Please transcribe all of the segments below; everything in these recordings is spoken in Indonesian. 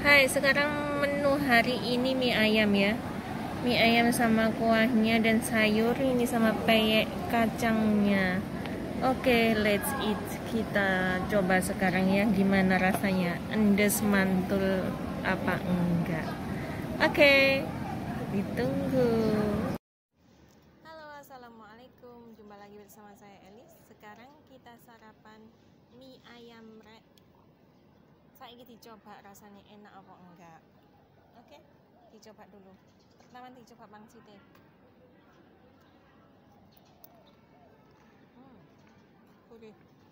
Hai, sekarang menu hari ini mie ayam ya. Mie ayam sama kuahnya dan sayur ini sama peyek kacangnya. Oke, let's eat. Kita coba sekarang ya gimana rasanya. Endes mantul apa enggak. Oke, ditunggu. Halo, assalamualaikum. Jumpa lagi bersama saya Elis. Sekarang kita sarapan mie ayam rek. Saya ingin dicoba rasanya enak apa enggak. Oke, dicoba dulu. Pertama dicoba pangsitnya. Oke.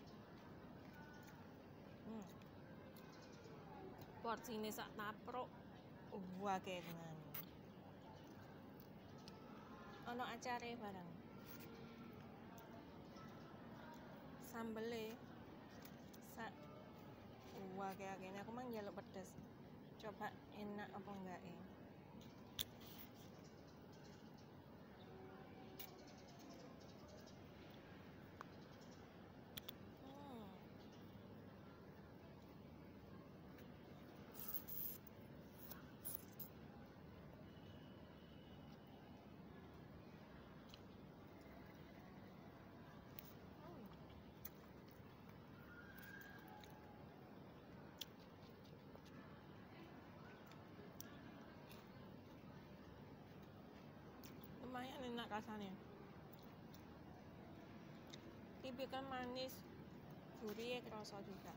Porsinya sak tapruk. Wah, kenan. Ono acare barang. Sambele sak. Wah, kayak gini aku mang jaluk pedes. Coba enak apa enggak ya? Lumayan enak rasanya. Tipikal manis, gurih, kerasa juga.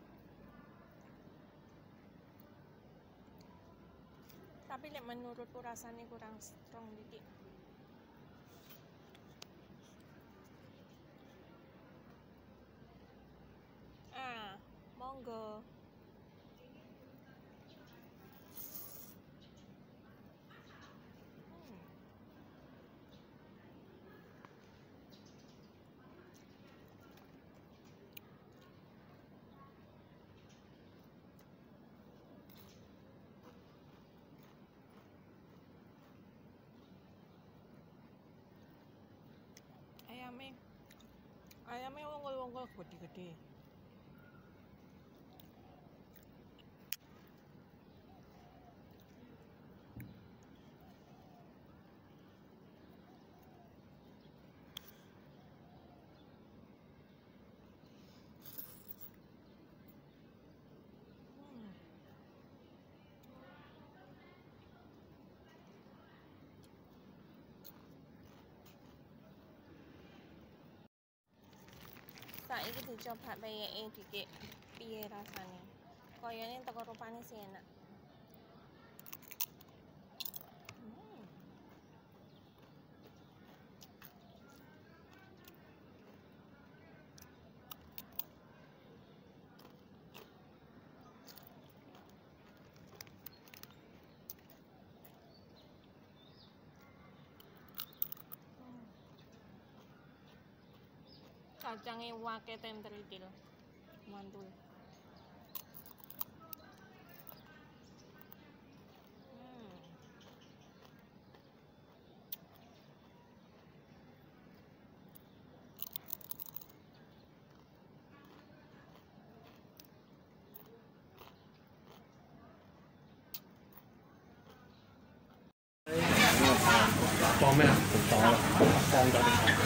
Tapi menurutku rasanya kurang strong dikit. Monggo. Ayamnya wongkol-wongkol gede-gede. Saiki dicoba peyeke dikit piye rasane. Koyone teko rupane sih enak. Kacangnya wake tentril mantul. 放咩啊？放咗。